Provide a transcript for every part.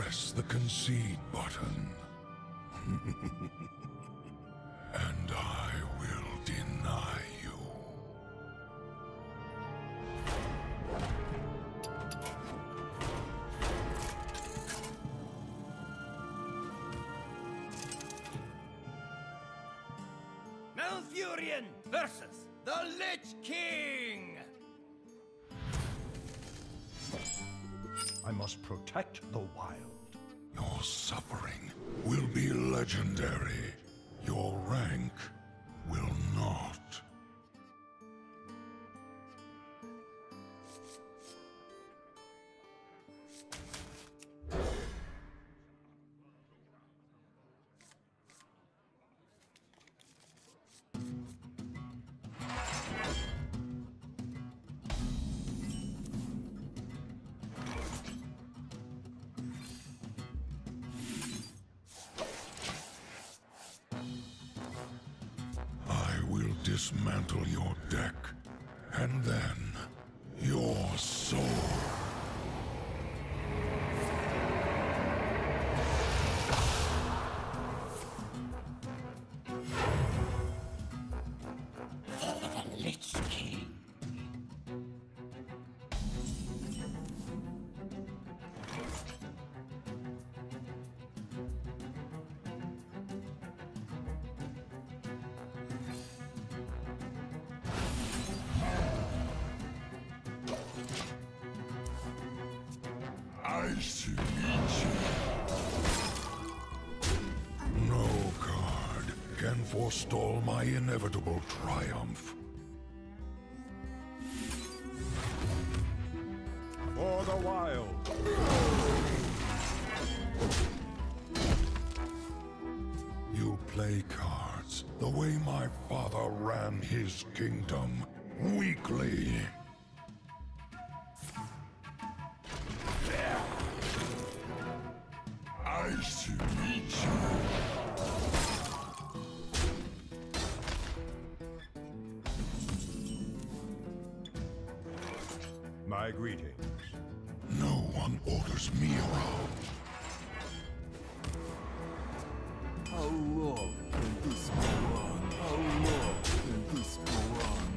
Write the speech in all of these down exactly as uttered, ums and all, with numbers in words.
press the concede button. And I will deny you. Malfurion versus the Lich King! I must protect the wild. Your suffering will be legendary. Your rank will not. Dismantle your deck, and then your soul. The Lich King. Nice to meet you. No card can forestall my inevitable triumph. For the wild. You play cards the way my father ran his kingdom, weakly. Nice to meet you. My greetings. No one orders me around. How long can this go on? How long can this go on?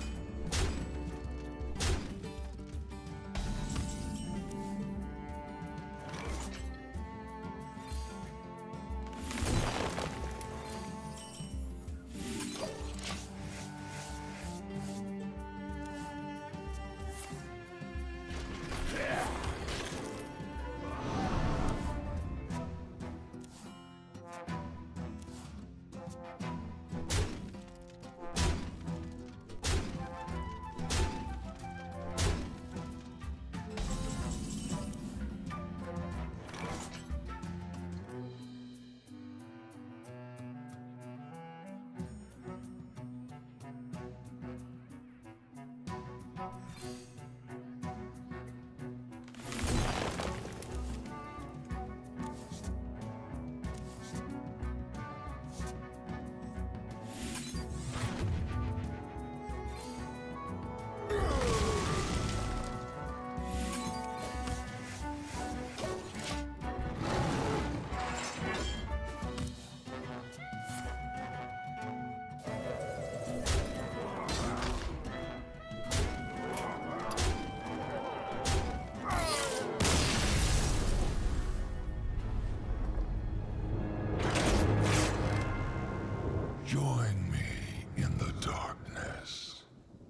Join me in the darkness.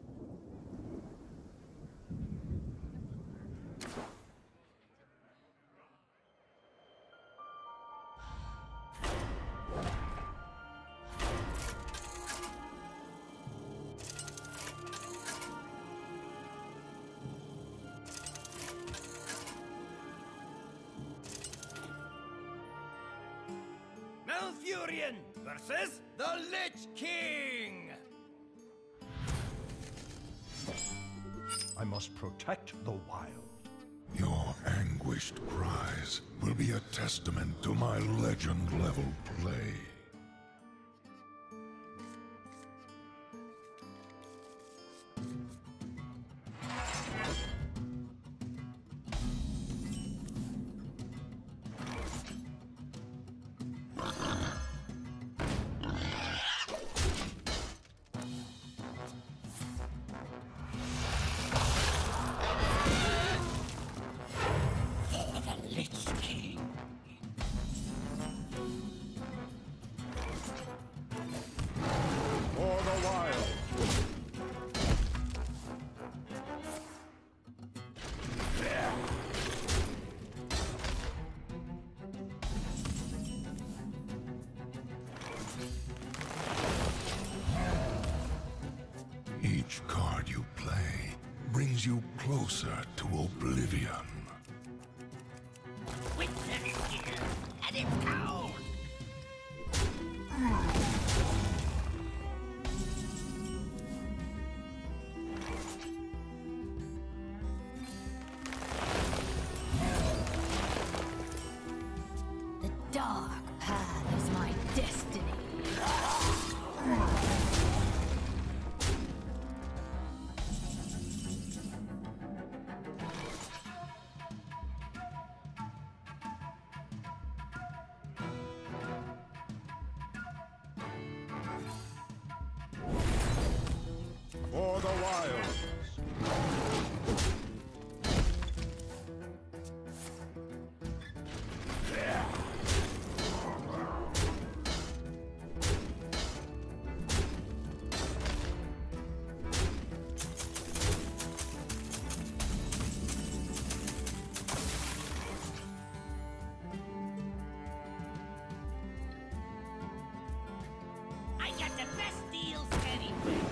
Malfurion versus the Lich King! I must protect the wild. Your anguished cries will be a testament to my legend-level play. Each card you play brings you closer to oblivion. Winter is here, and it's cold! The dark path is my destiny. For the wilds. I got the best deals anywhere!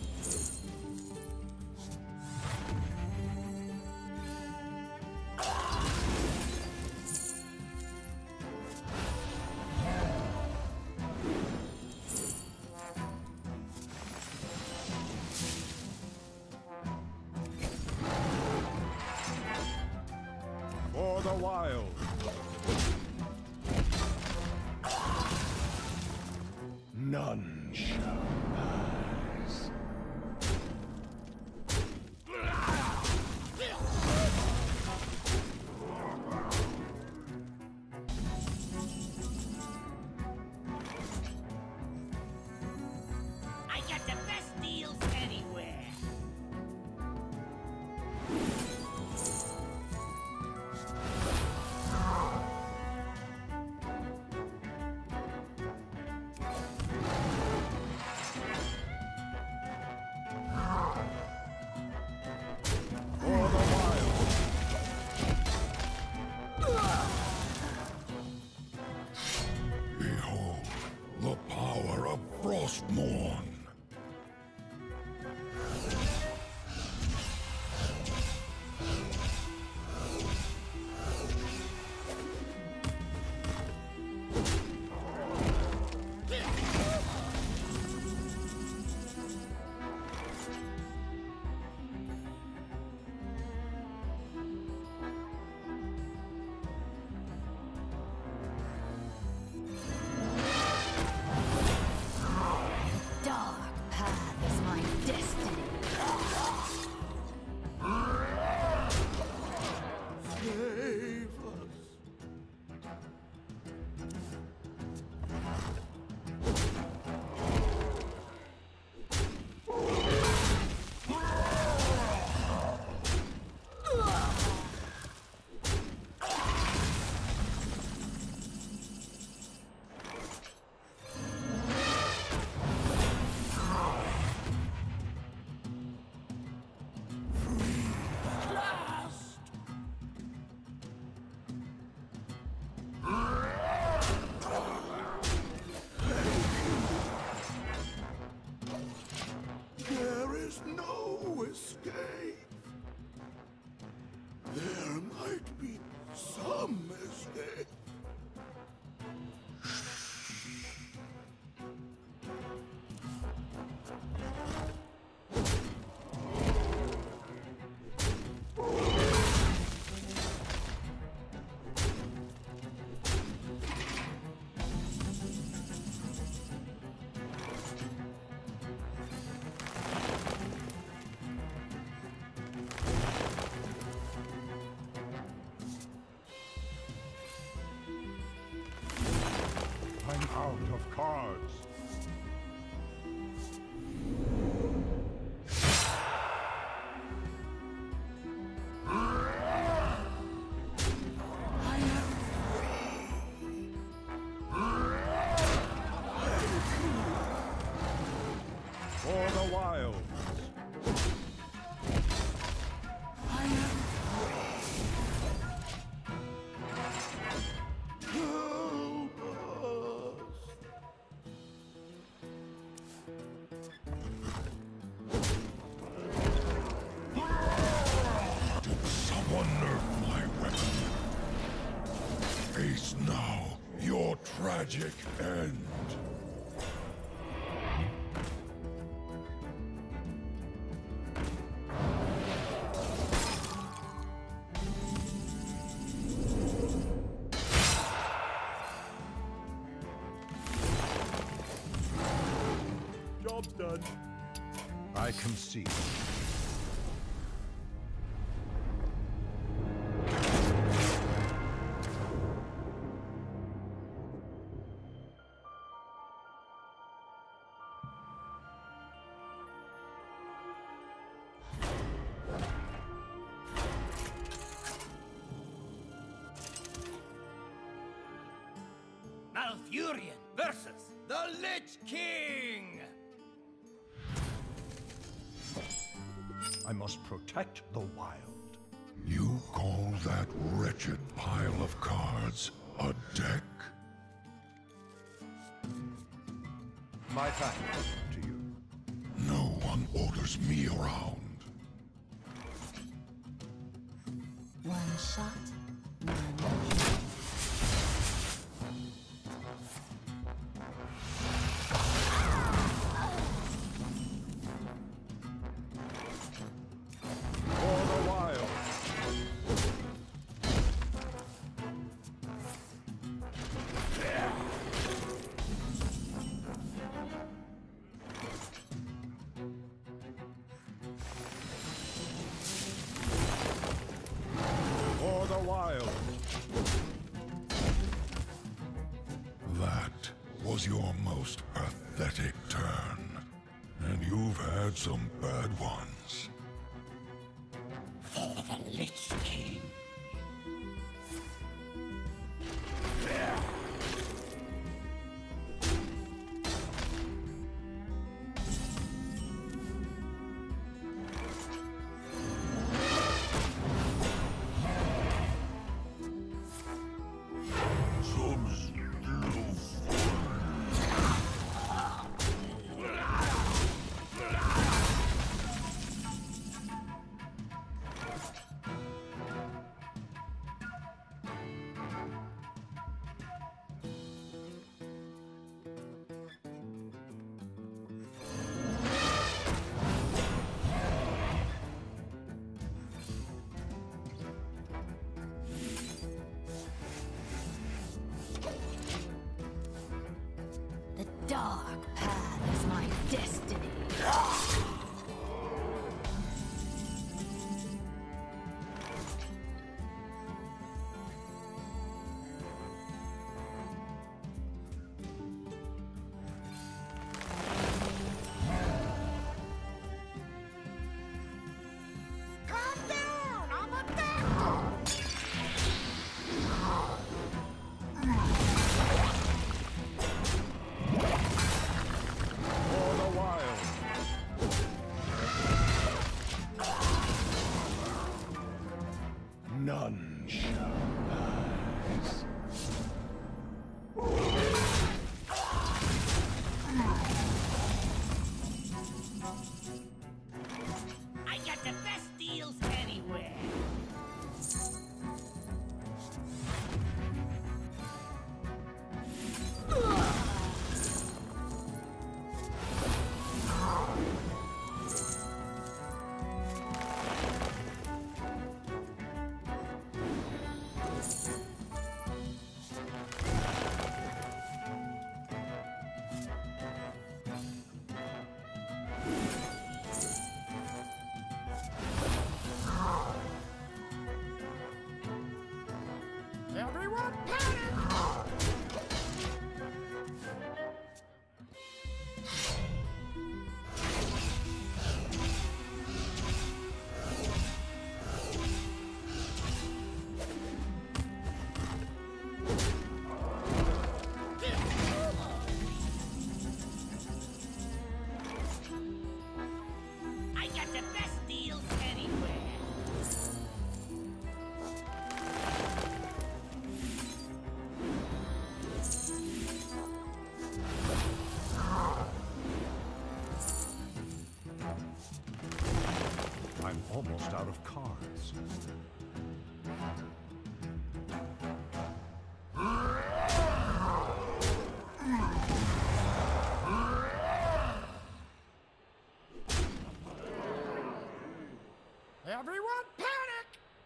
For the wild. None shall pass. I got the best deals anywhere! For the wild. Behold, the power of Frostmourne. Dark path is my destiny. Save us. There is no escape. There might be some escape. I'm out of cards. For the wilds. Help us. tragic end. Job's done. I concede. Malfurion versus the Lich King! I must protect the wild. You call that wretched pile of cards a deck? My thanks to you. No one orders me around. One shot, one kill. For the wild. For the wild. That was your most pathetic turn. And you've had some bad ones. For the Lich King. The dark path is my destiny. Calm down! I'm a doctor! For the wild. None shall pass. I got the best deals anywhere! Everyone panic! I got the best deals anywhere! I'm almost out of cards. Everyone panic!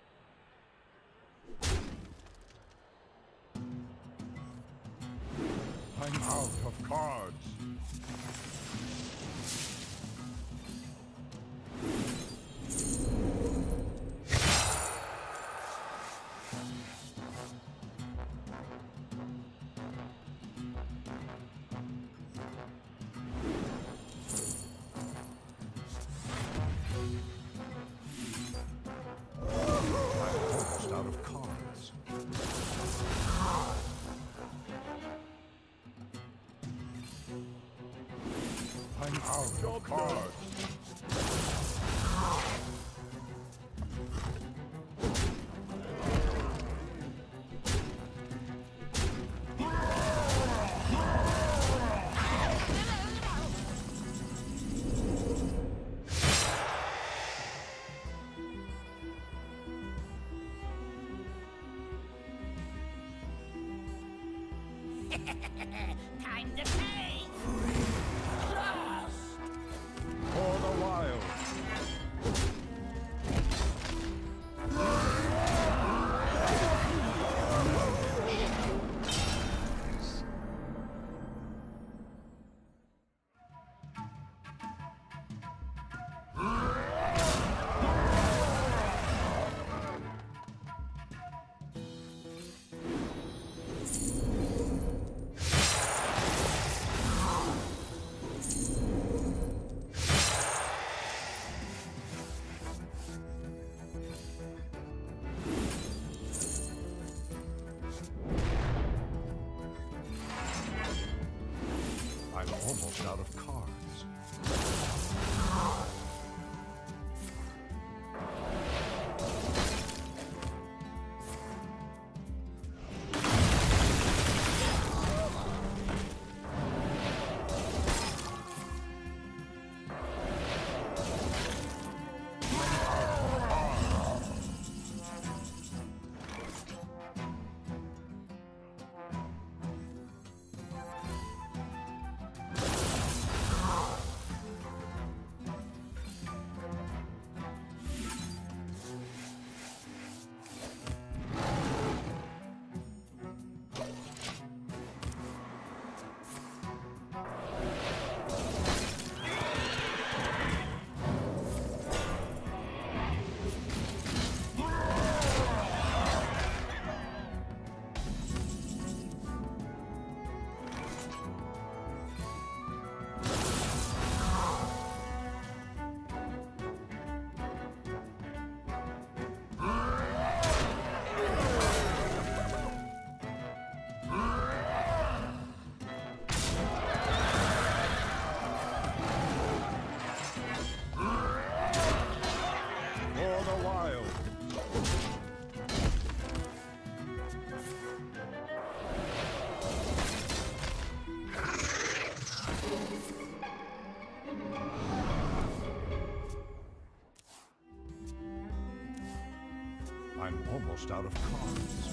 I'm out of cards. Almost out of cards. I'm out of cards. Time to pay! For the wild. I'm almost out of cards. For the wild. I'm almost out of cards.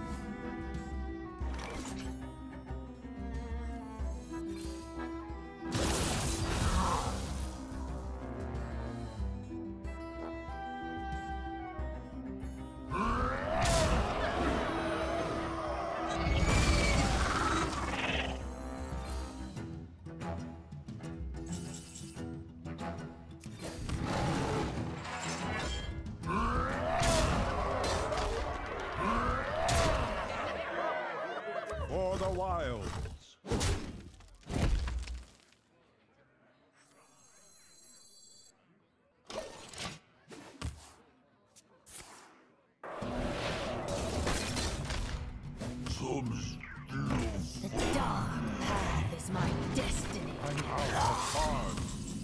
For the wilds. The dark path is my destiny. I'm out of cards.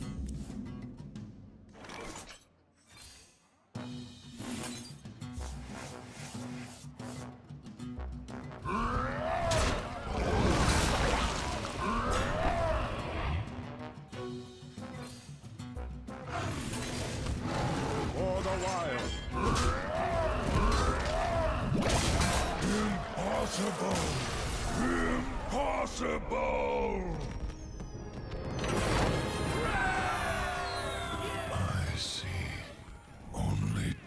For the wild. Impossible! Impossible! I see only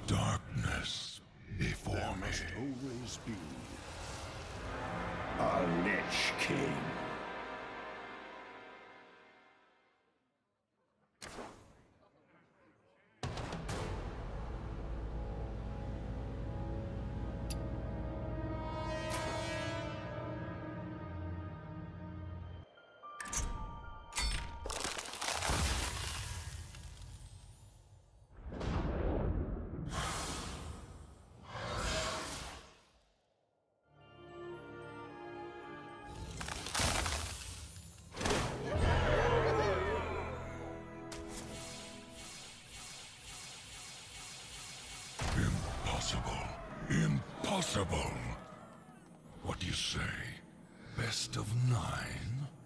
Impossible! What do you say? Best of nine?